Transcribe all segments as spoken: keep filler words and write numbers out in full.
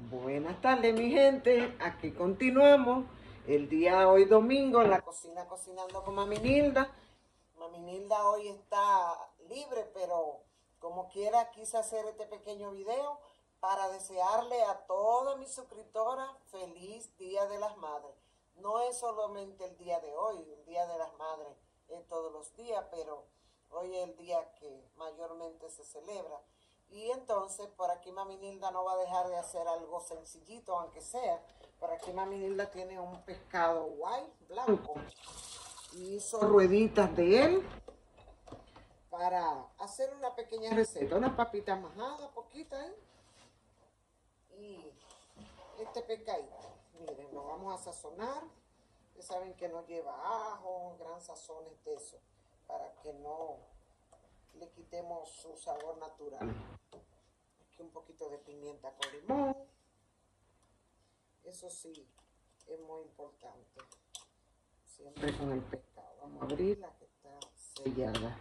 Buenas tardes, mi gente. Aquí continuamos. El día hoy domingo en la cocina cocinando con Mami Nilda. Mami Nilda hoy está libre, pero como quiera quise hacer este pequeño video para desearle a todas mis suscriptoras feliz Día de las Madres. No es solamente el día de hoy, el Día de las Madres es todos los días, pero hoy es el día que mayormente se celebra. Y entonces por aquí Mami Nilda no va a dejar de hacer algo sencillito, aunque sea. Por aquí Mami Nilda tiene un pescado white, blanco, y hizo rueditas de él para hacer una pequeña receta, unas papitas majadas, poquitas, ¿eh? Y este pescadito, miren, lo vamos a sazonar. Ustedes saben que no lleva ajo, gran sazón es de eso, para que no le quitemos su sabor natural. Aquí un poquito de pimienta con limón. Eso sí, es muy importante. Siempre con el pescado. Vamos a abrirla que está sellada.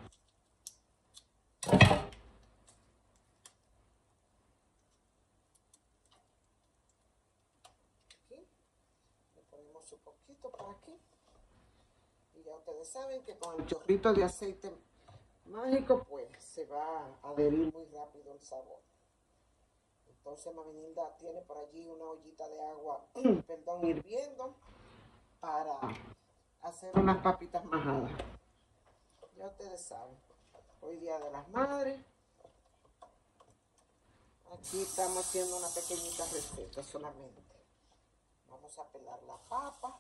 Aquí le ponemos un poquito por aquí. Y ya ustedes saben que con el chorrito de aceite mágico, pues se va a adherir muy rápido el sabor. Entonces Mami Nilda tiene por allí una ollita de agua, perdón, hirviendo para hacer unas papitas majadas. Ya ustedes saben, hoy Día de las Madres. Aquí estamos haciendo una pequeñita receta solamente. Vamos a pelar la papa.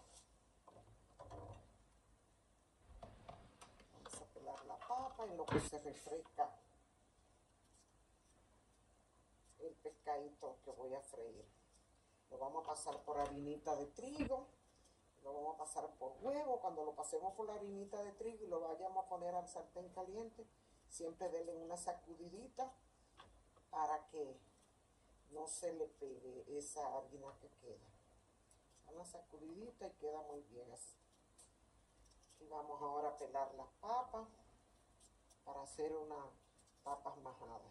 Vamos a pelar la papa en lo que se refresca el pescadito que voy a freír. Lo vamos a pasar por harinita de trigo. Lo vamos a pasar por huevo. Cuando lo pasemos por la harinita de trigo y lo vayamos a poner al sartén caliente, siempre denle una sacudidita para que no se le pegue esa harina que queda. Una sacudidita y queda muy bien así. Y vamos ahora a pelar las papas para hacer unas papas majadas.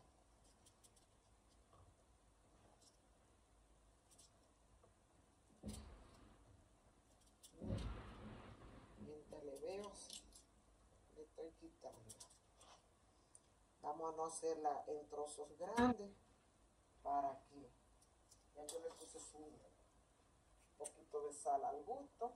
Mientras le veo, le estoy quitando. Vamos a no hacerla en trozos grandes para que ya yo le puse un poquito de sal al gusto.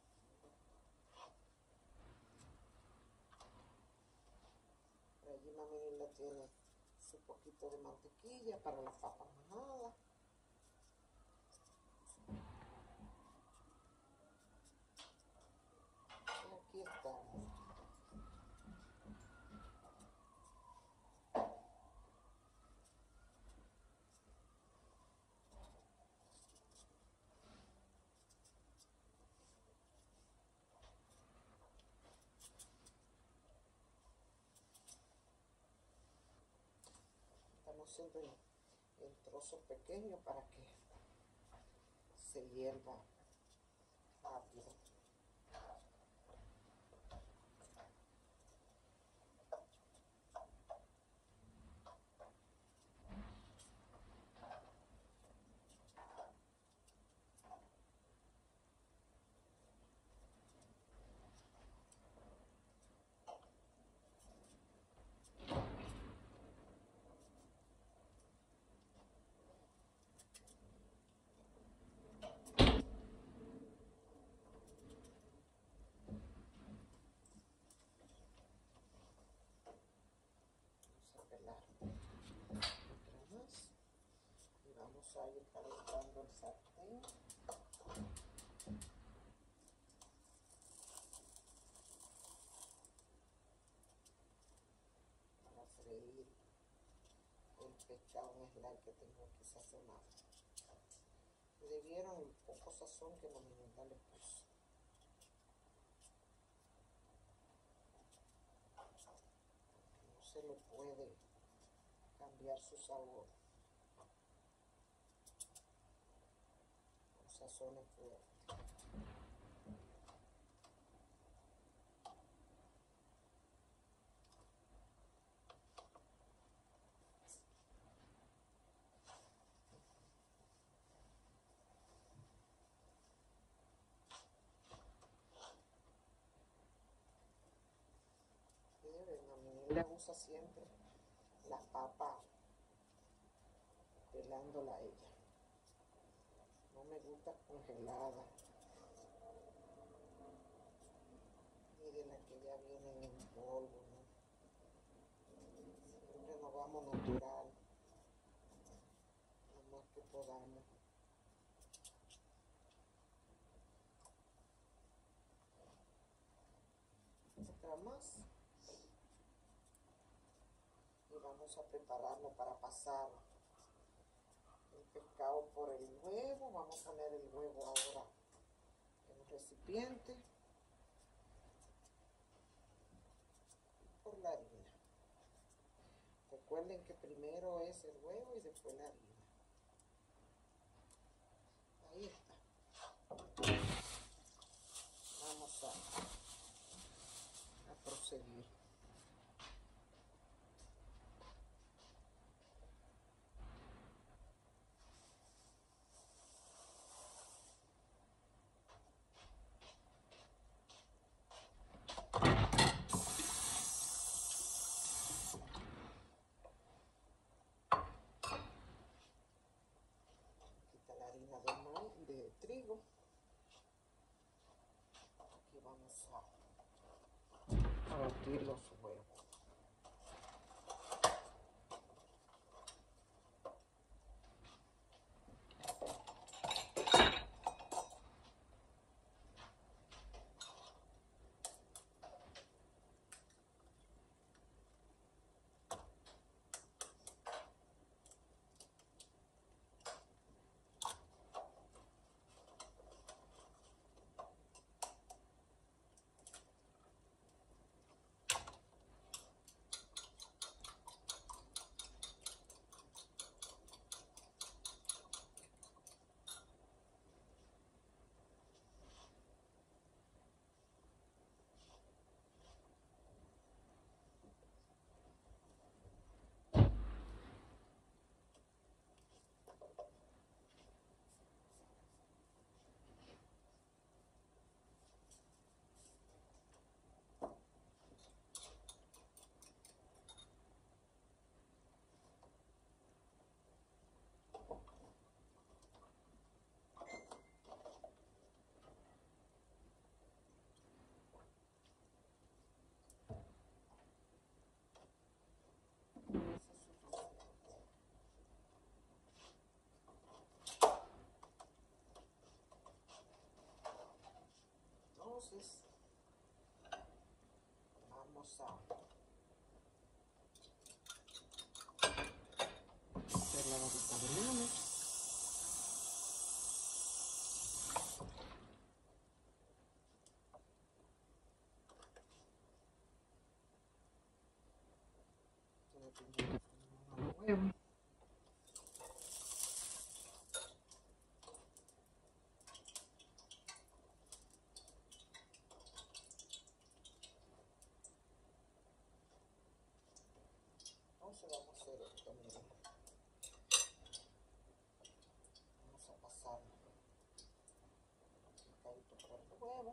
Por allí Mami Nilda tiene su poquito de mantequilla para las papas majadas. Y aquí estamos. Estamos haciendo en, en trozos pequeños para que se hierva rápido. Y vamos a ir calentando el sartén. Para freír el pescado en slime que tengo aquí sazonado. Le vieron el poco sazón que Mami Nilda le puso. No se le puede cambiar su sabor. Los sazones fuertes. ella usa siempre la papa pelándola a ella. No me gusta congelada. Miren, aquí ya vienen en polvo, ¿no? Siempre nos vamos natural, lo más que podamos. Otra más. Y vamos a prepararlo para pasar el pescado por el huevo. Vamos a poner el huevo ahora en un recipiente por la harina. Recuerden que primero es el huevo y después la harina. Ahí está. Vamos a, a proseguir. La harina de maíz, de trigo. Aquí vamos a, a batir los huevos. Entonces, vamos a hacer la varita de mano. Huevo. Entonces vamos a hacer esto, miren. Vamos a pasar el picadito por el huevo.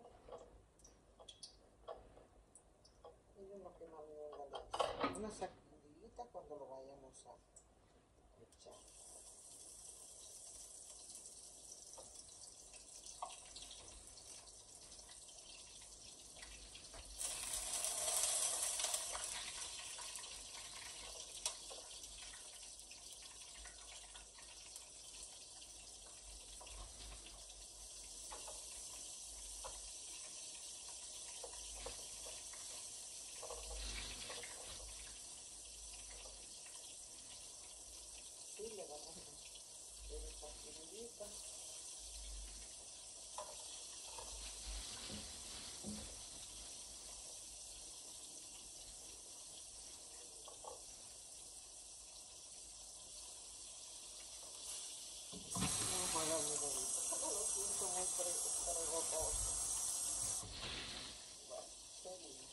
Miren lo que mami Olga le hizo. Una sacudidita cuando lo vayamos a echar. Sí, le vamos a hacer esta sacudidita. Vamos a darle dedito. Como lo siento muy fregoso. Bueno, seguimos.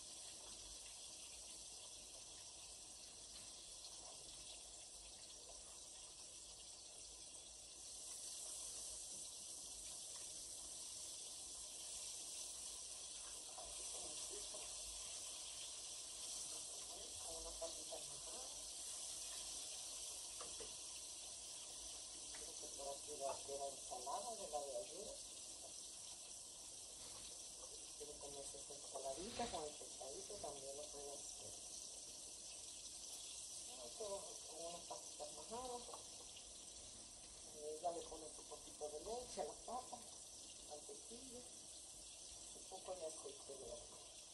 Igual que la ensalada de la de ayer. Quiero comerse esa ensaladita con el pescadito, también lo puedo hacer. Con unas papitas majadas. Ella le pone un poquito de leche a las papas, mantequilla, un poco de aceite verde.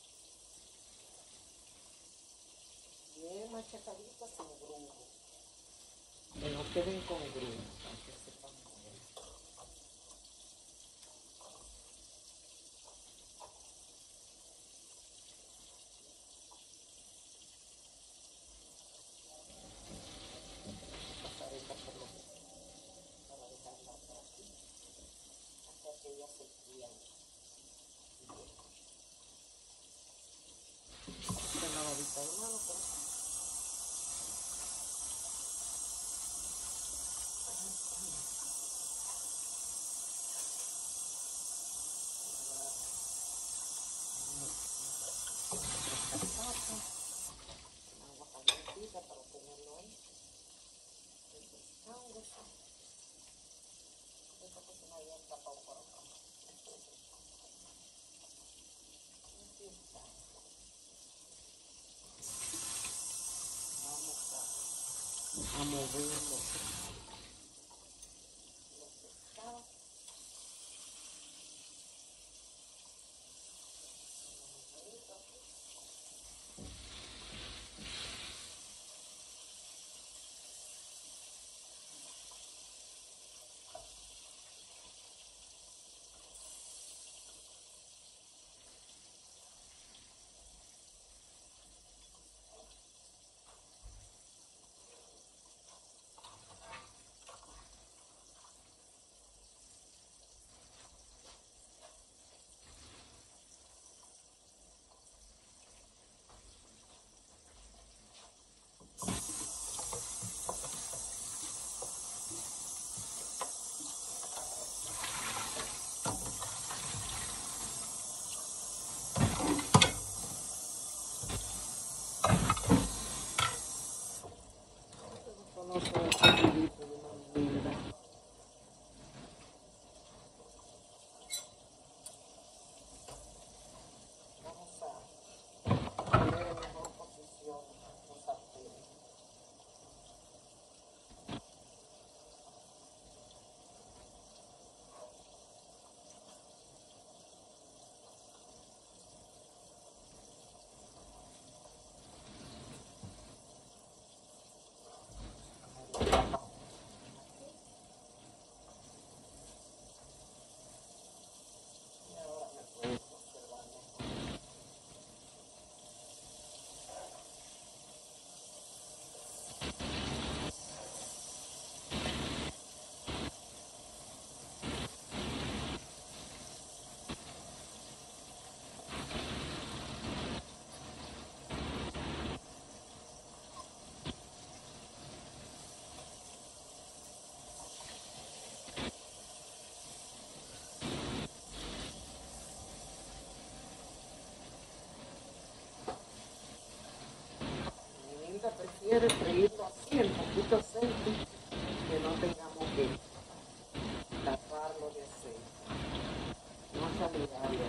Bien machacaditas sin grumo. Que no queden con grumo, para que sepan bien. Pasar esta por lo menos para dejarla por aquí, hasta que ellas se frían. Esta lavadita de mano, pero agua calientita para tenerlo ahí. Refrescándose. Esto que se me había escapado por acá. Aquí está. Vamos a, a mover los, los pescados. Conoce el seguidito de una mierda. Vamos a poner en mejor posición los sartenes. Y ahora me puedo observar mejor. Mi linda prefiere freírlo así, en poquito aceite, que no tengamos que taparlo de aceite. No saludable.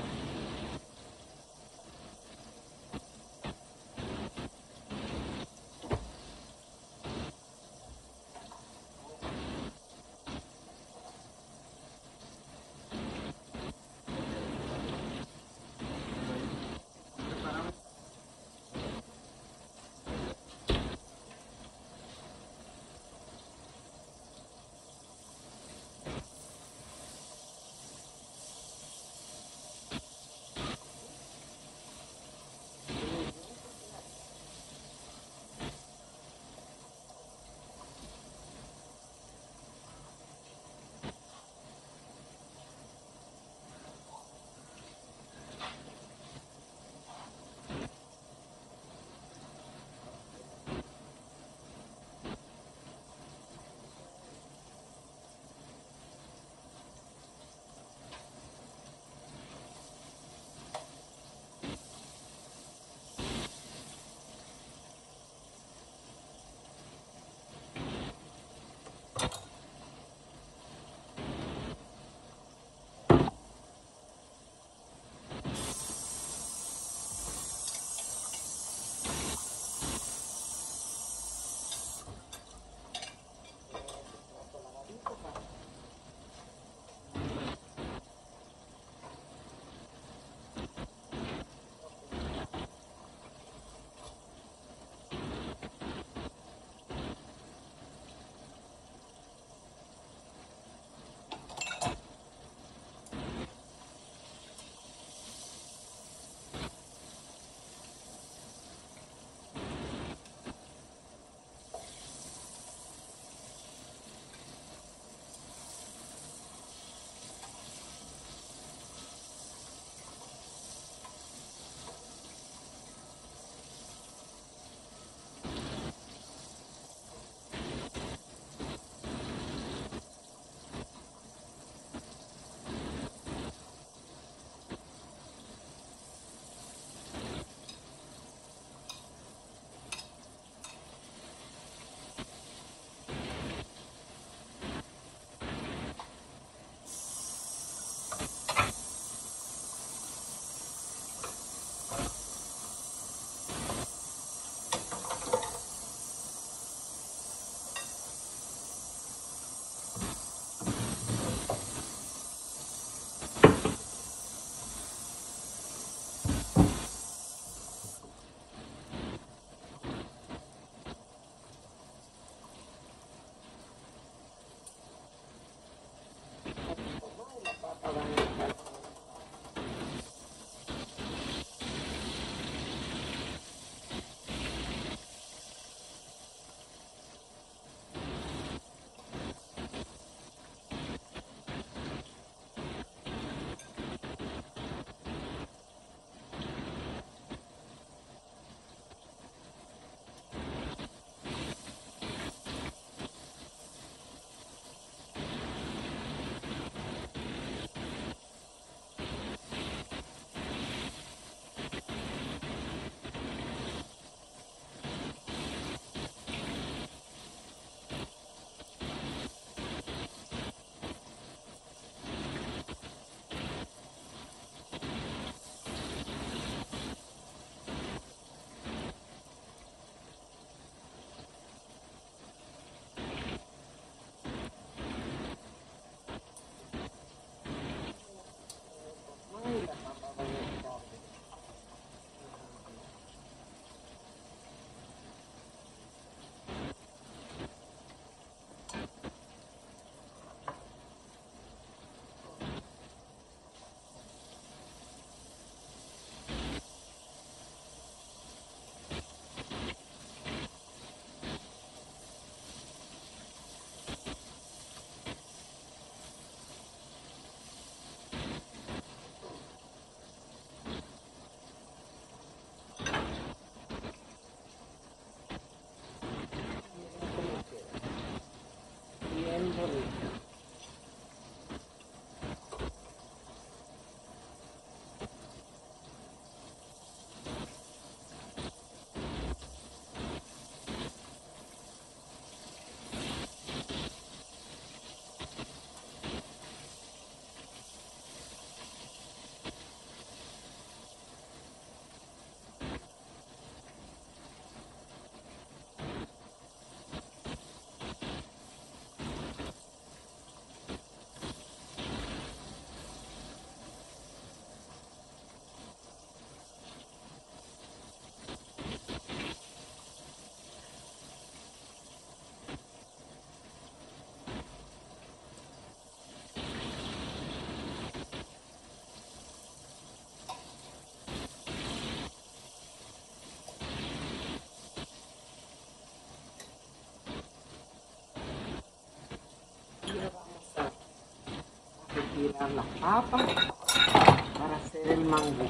retirar las papas para hacer el mangú.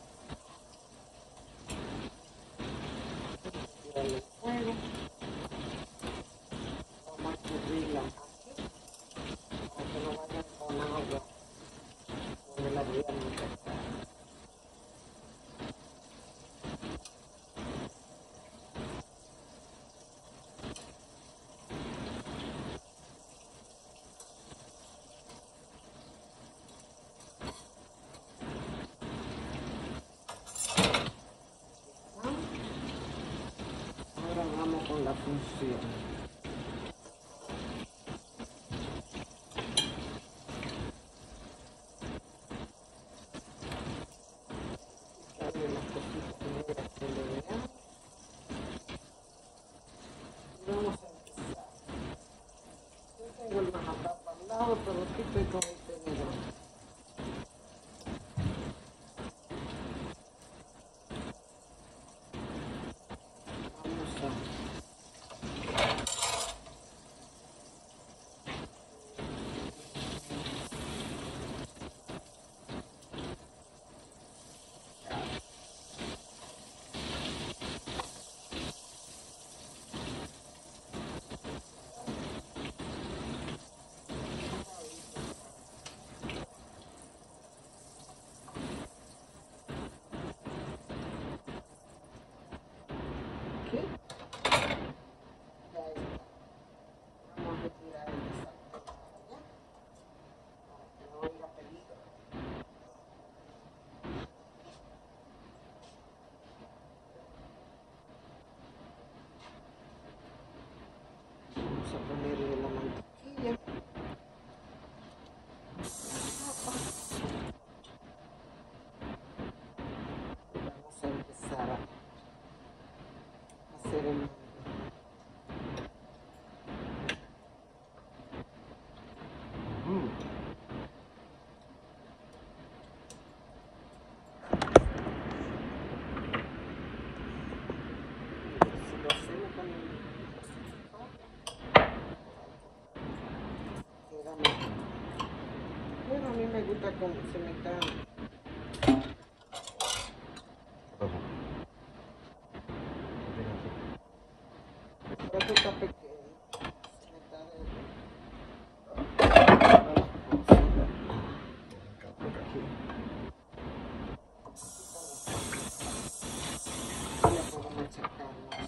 Tirarle el fuego. Vamos a escurrirla aquí para que no vayan con agua donde la voy a meter. Ahora vamos con la función. Quitarle las cositas negras que le vean. Y vamos a empezar. Yo tengo el manatapa al lado, pero aquí estoy con el tenedor. Vamos a... Aquí. Ya está. Vamos a retirar el sartén para allá, para que no haya peligro. Vamos a ponerle la mantequilla. Y vamos a empezar a hacer el mangú. Mm. Si lo hacemos con el queda mejor. Bueno, a mí me gusta como se me está. Pero esto está pequeño. Se me está de... Aquí. Ya puedo machacar más.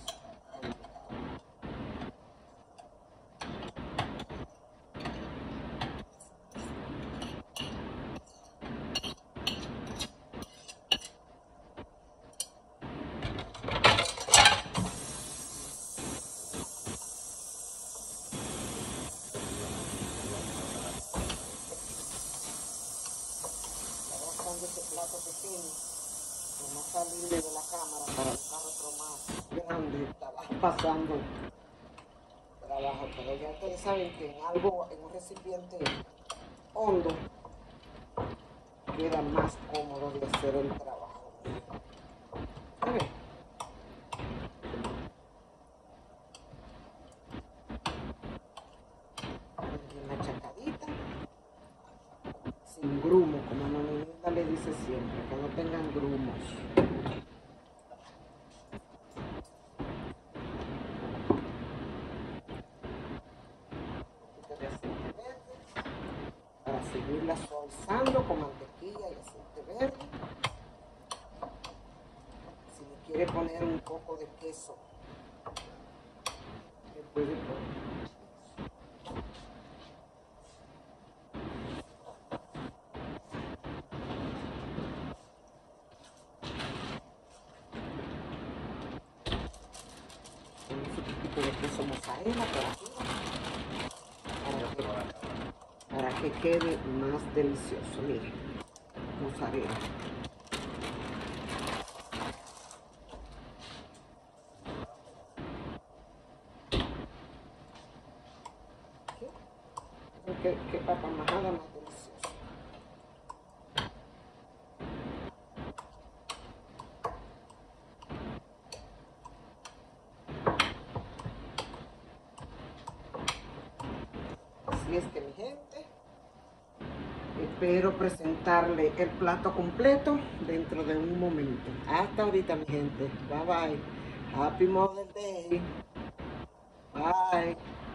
Este plato pequeño, para no salirle de la cámara para buscar otro más grande, estaba pasando trabajo, pero ya ustedes saben que en algo, en un recipiente hondo, queda más cómodo de hacer el trabajo. ¿Saben? Una chacadita, sin grumo, como a Mami Linda le dice siempre, que no tengan grumos. Un poquito de aceite verde para seguirla suavizando con mantequilla y aceite verde. Si le quiere poner un poco de queso, le puede poner. Un poquito de queso mozzarella por aquí, para que, para que quede más delicioso. Miren, mozzarella. Qué, qué papa majada más deliciosa. Así es que mi gente, espero presentarle el plato completo dentro de un momento. Hasta ahorita, mi gente. Bye bye. Happy Mother's Day. Bye.